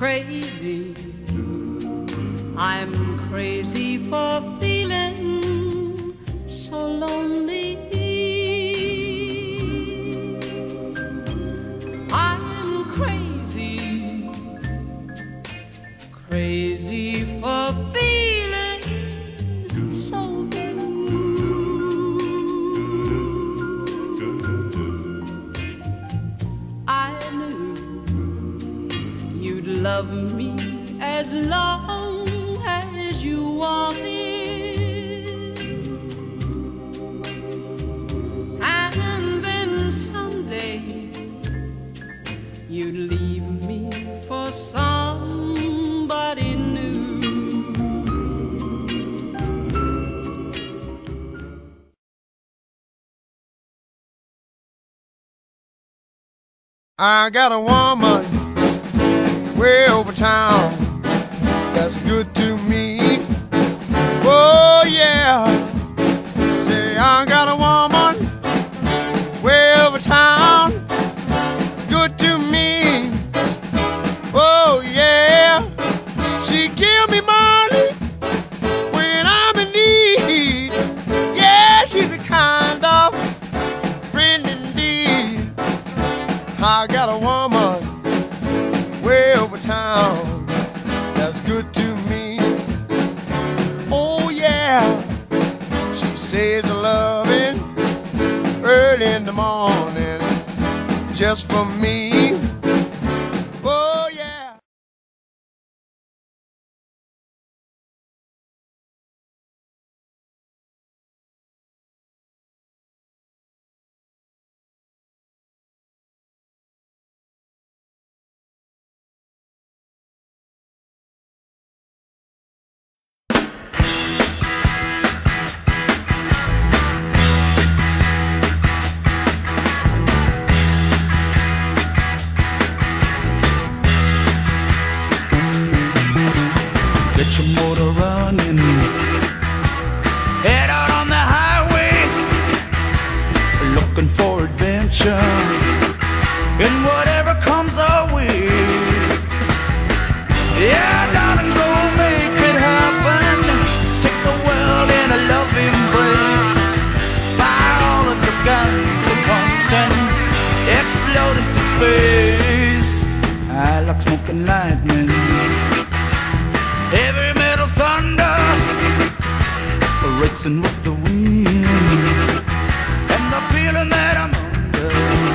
crazy. I'm crazy for feeling so lonely. I'm crazy, crazy for feeling so blue. I knew you'd love me as long as you wanted, and then someday you'd leave me for somebody new. I got a woman way over town that's good to me. Oh yeah. Say I got a woman way over town, good to me. Oh yeah. She give me money when I'm in need. Yeah, she's a kind of friend indeed. I got a woman way over town that's good to me. Oh yeah. She says a loving early in the morning just for me. Oh yeah. Get your motor running, head out on the highway, looking for adventure in whatever comes our way. Yeah, darling, go make it happen. Take the world in a loving embrace. Fire all of your guns at once and explode into space. I like smoking lightning, heavy metal thunder, racing with the wind, and the feeling that I'm under.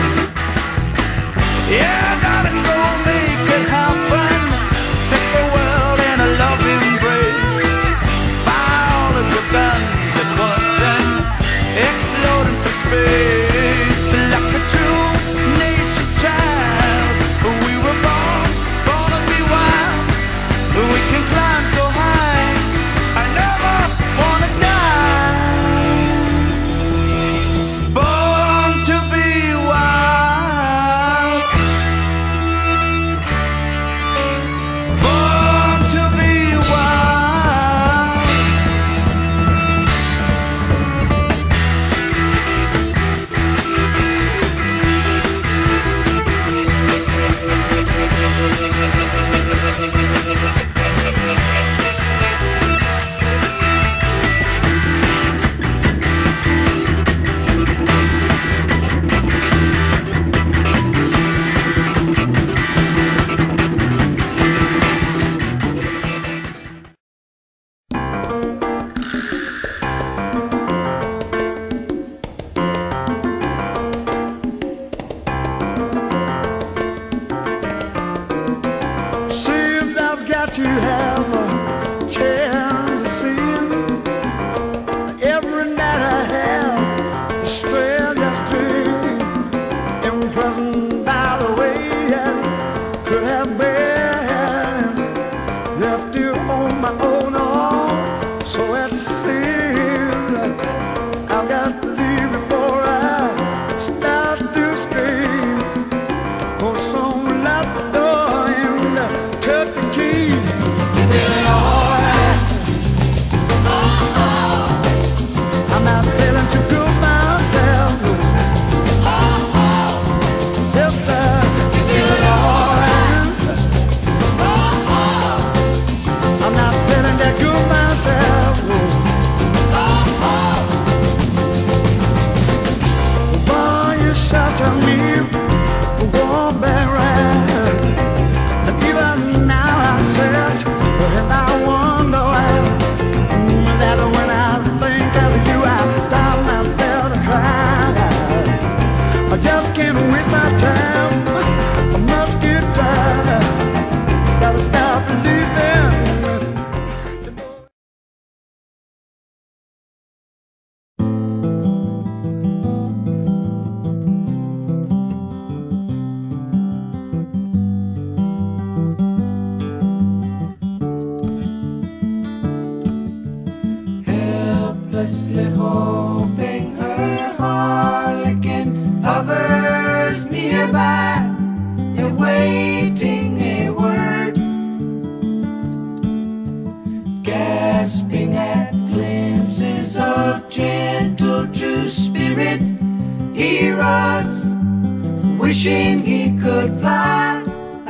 Yeah, darling, go make it happen. Take the world in a loving embrace. Fire all of your guns at once and explode into space. Like a true nature's child, we were born to be wild. We can climb so high, I never wanna die. Born to be wild. Born to be wild. Seems I've got to have a chance to see you. Every night I have the strangest dream, imprisoned by the way I could have been left you on my own arm. So it seems I've got to leave before I start to scream. 'Cause someone at the door and took the key. Feeling alright. I'm not feeling too good myself. nearby, awaiting a word, gasping at glimpses of gentle true spirit. He runs, wishing he could fly,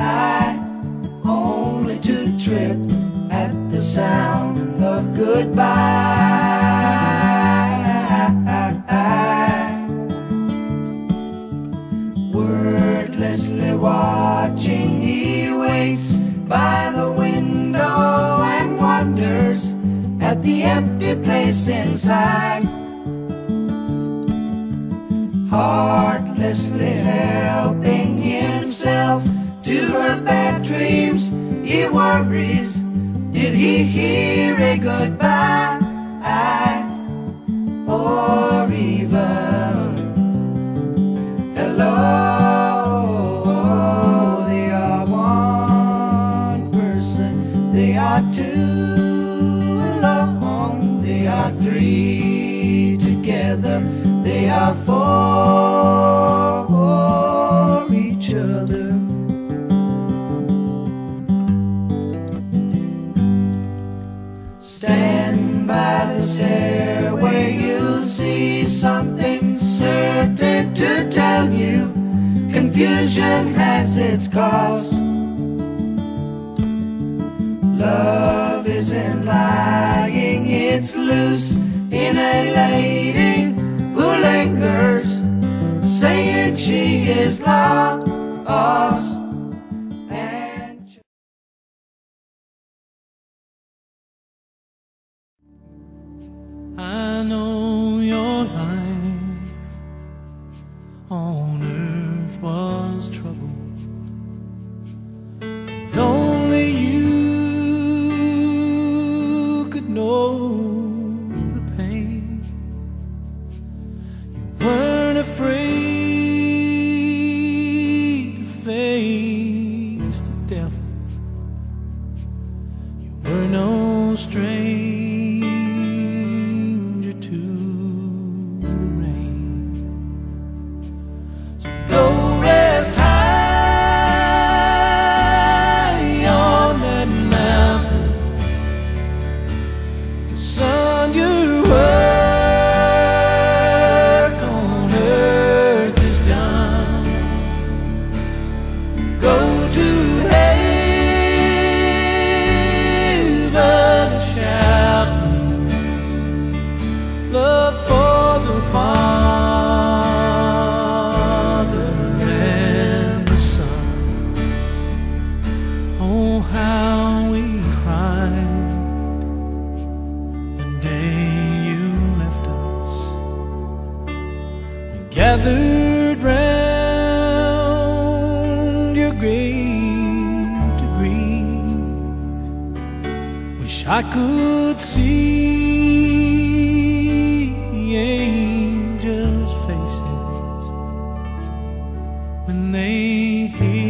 only to trip at the sound of goodbye. Wordlessly watching, he waits by the window and wonders at the empty place inside. Heartlessly helping himself to her bad dreams, he worries, did he hear a goodbye? Or even hello? They are one person, they are two alone, they are three together, they are for each other. Stand by the stairway, you'll see something certain to tell you. Confusion has its cost. Love isn't lying, it's loose in a lady who lingers, saying she is lost. I know your life on earth was troubled, and only you could know the pain. You weren't afraid to face the devil. You were no stranger gathered round your grave to grieve. Wish I could see angels' faces when they hear